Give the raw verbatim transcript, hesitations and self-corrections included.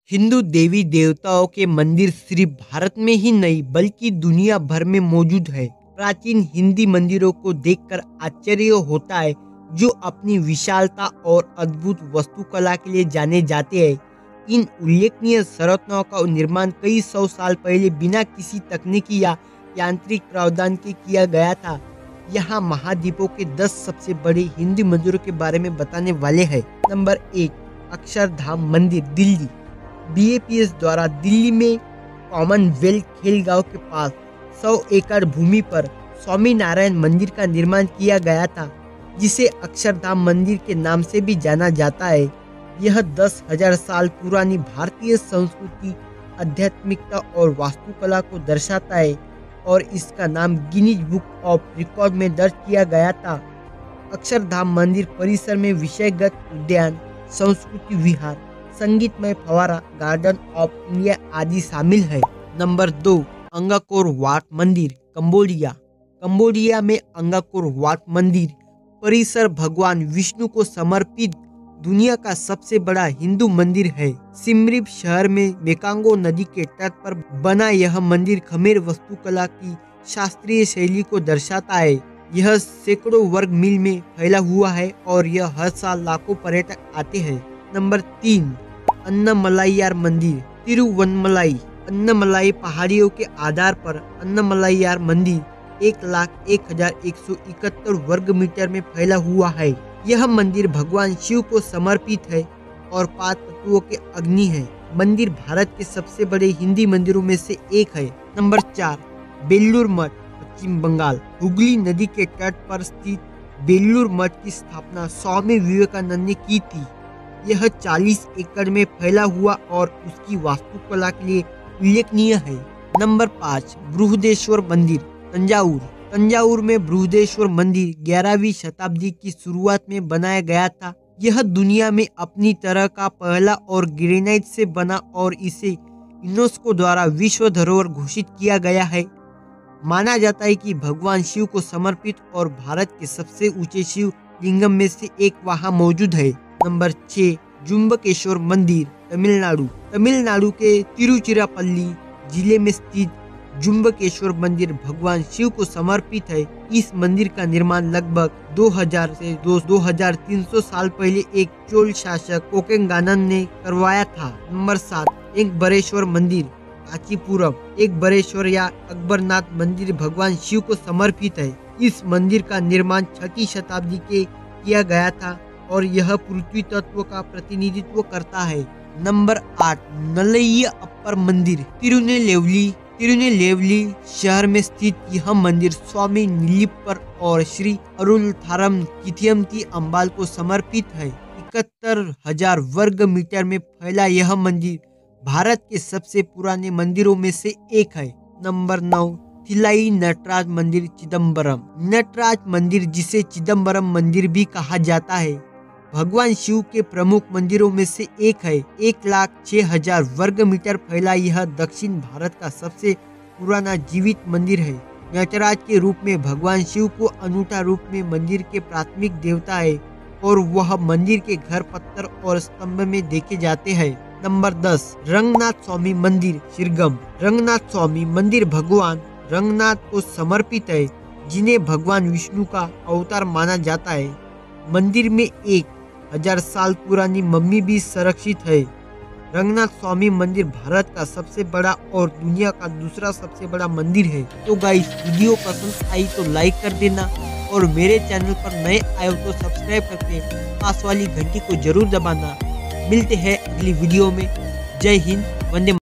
हिंदू देवी देवताओं के मंदिर सिर्फ भारत में ही नहीं बल्कि दुनिया भर में मौजूद है। प्राचीन हिंदी मंदिरों को देखकर आश्चर्य होता है, जो अपनी विशालता और अद्भुत वास्तुकला के लिए जाने जाते हैं। इन उल्लेखनीय संरचनाओं का निर्माण कई सौ साल पहले बिना किसी तकनीकी या यांत्रिक प्रावधान के किया गया था। यहाँ महाद्वीपों के दस सबसे बड़े हिंदू मंदिरों के बारे में बताने वाले हैं। नंबर एक, Akshardham Mandir, Delhi. B A P S द्वारा दिल्ली में कॉमनवेल्थ खेल गांव के पास सौ एकड़ भूमि पर स्वामी नारायण मंदिर का निर्माण किया गया था, जिसे अक्षरधाम मंदिर के नाम से भी जाना जाता है। यह दस हजार साल पुरानी भारतीय संस्कृति, आध्यात्मिकता और वास्तुकला को दर्शाता है और इसका नाम गिनीज बुक ऑफ रिकॉर्ड में दर्ज किया गया था। अक्षरधाम मंदिर परिसर में विषयगत उद्यान, संस्कृति विहार, संगीतमय फवारा, गार्डन ऑफ इंडिया आदि शामिल है। नंबर दो, अंगाकोर वाट मंदिर, कंबोडिया। कंबोडिया में अंगाकोर वाट मंदिर परिसर भगवान विष्णु को समर्पित दुनिया का सबसे बड़ा हिंदू मंदिर है। सिमरीप शहर में मेकांगो नदी के तट पर बना यह मंदिर खमेर वास्तुकला की शास्त्रीय शैली को दर्शाता है। यह सैकड़ों वर्ग मील में फैला हुआ है और यह हर साल लाखों पर्यटक आते हैं। नंबर तीन, अन्नमलाइयार मंदिर, तिरुवन्नमलाई। अन्नमलाई पहाड़ियों के आधार पर अन्नमलाइयार मंदिर एक लाख एक हजार एक सौ इकहत्तर वर्ग मीटर में फैला हुआ है। यह मंदिर भगवान शिव को समर्पित है और पांच तत्वों के अग्नि है। मंदिर भारत के सबसे बड़े हिंदी मंदिरों में से एक है। नंबर चार, बेल्लूर मठ, पश्चिम बंगाल। हुगली नदी के तट पर स्थित बेल्लूर मठ की स्थापना स्वामी विवेकानंद ने की थी। यह चालीस एकड़ में फैला हुआ और उसकी वास्तुकला के लिए उल्लेखनीय है। नंबर पाँच, बृहदेश्वर मंदिर, तंजावुर। तंजावुर में बृहदेश्वर मंदिर ग्यारहवीं शताब्दी की शुरुआत में बनाया गया था। यह दुनिया में अपनी तरह का पहला और ग्रेनाइट से बना और इसे यूनेस्को द्वारा विश्व धरोहर घोषित किया गया है। माना जाता है कि भगवान शिव को समर्पित और भारत के सबसे ऊंचे शिव लिंगम में से एक वहां मौजूद है। नंबर छह, जुम्बकेश्वर मंदिर, तमिलनाडु। तमिलनाडु के तिरुचिरापल्ली जिले में स्थित जुम्बकेश्वर मंदिर भगवान शिव को समर्पित है। इस मंदिर का निर्माण लगभग दो हजार से दो हजार तीन सौ साल पहले एक चोल शासक कोकेंगानन ने करवाया था। नंबर सात, एक बरेश्वर मंदिर, कांचीपुरम। एक बरेश्वर या अकबरनाथ मंदिर भगवान शिव को समर्पित है। इस मंदिर का निर्माण छठी शताब्दी के किया गया था और यह पृथ्वी तत्व का प्रतिनिधित्व करता है। नंबर आठ, नलैया अप्पर मंदिर, तिरुनेलवेली। तिरुनेलवेली शहर में स्थित यह मंदिर स्वामी नीलिप्पर और श्री अरुलथारम किथियमती अम्बाल को समर्पित है। इकहत्तर हजार वर्ग मीटर में फैला यह मंदिर भारत के सबसे पुराने मंदिरों में से एक है। नंबर नौ, थिलाई नटराज मंदिर, चिदम्बरम। नटराज मंदिर, जिसे चिदम्बरम मंदिर भी कहा जाता है, भगवान शिव के प्रमुख मंदिरों में से एक है। एक लाख छह हजार वर्ग मीटर फैला यह दक्षिण भारत का सबसे पुराना जीवित मंदिर है। नटराज के रूप में भगवान शिव को अनूठा रूप में मंदिर के प्राथमिक देवता है और वह मंदिर के घर पत्थर और स्तंभ में देखे जाते हैं। नंबर दस, रंगनाथ स्वामी मंदिर, शिरगम। रंगनाथ स्वामी मंदिर भगवान रंगनाथ को समर्पित है, जिन्हें भगवान विष्णु का अवतार माना जाता है। मंदिर में एक हजार साल पुरानी मम्मी भी संरक्षित है। रंगनाथ स्वामी मंदिर भारत का सबसे बड़ा और दुनिया का दूसरा सबसे बड़ा मंदिर है। तो गाइस, वीडियो पसंद आई तो लाइक कर देना और मेरे चैनल पर नए आए हो तो सब्सक्राइब करके पास वाली घंटी को जरूर दबाना। मिलते हैं अगली वीडियो में। जय हिंद, वंदे।